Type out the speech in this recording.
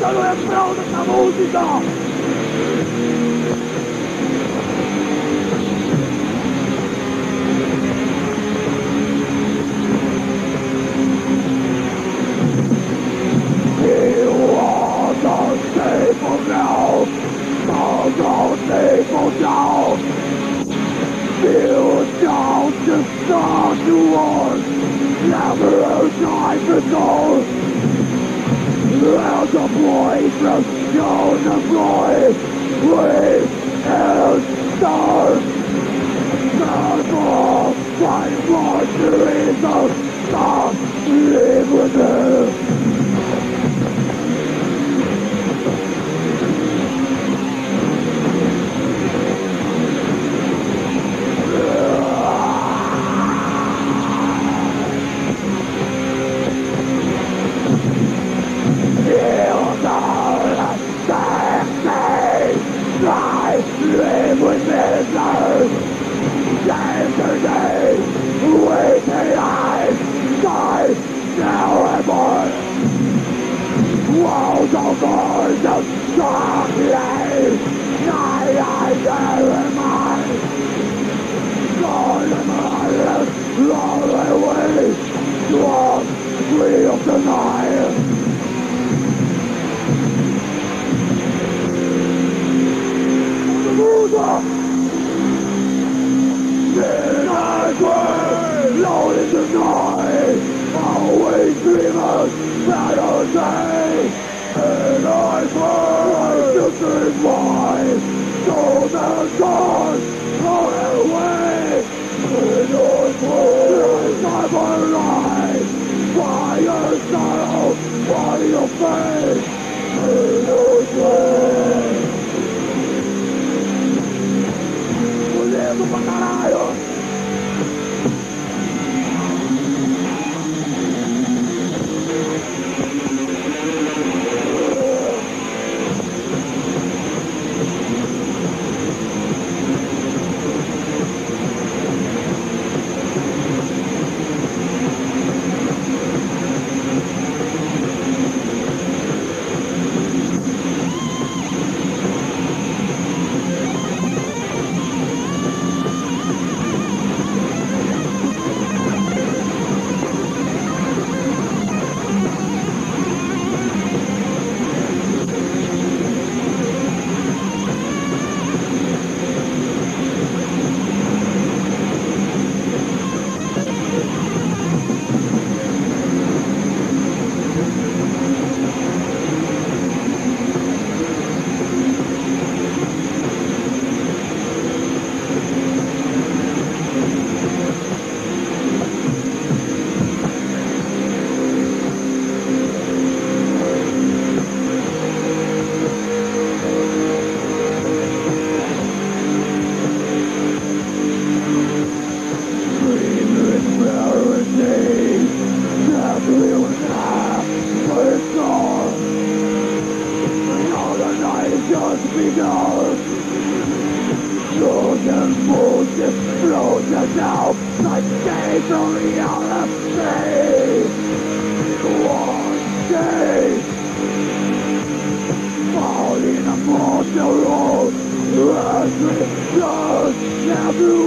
lo he esperado de esta música. You are the people now, the people now. You don't just start to war, never a time to go. There's a boy from the boy, we and stars. Circle, fight more to reason, stop, live with it. Live with misery. Yesterday, waiting eyes, die now and more. Walls of gorgeous, chocolate, night I there am I. Gone am I, long away, strong, free of the night. Alone in the night, always dreamers, battle day, and I swear to dream why, so the gods are away, in your soul, never rise, fire, sorrow, body of faith, in your soul. Live pa caralho! Now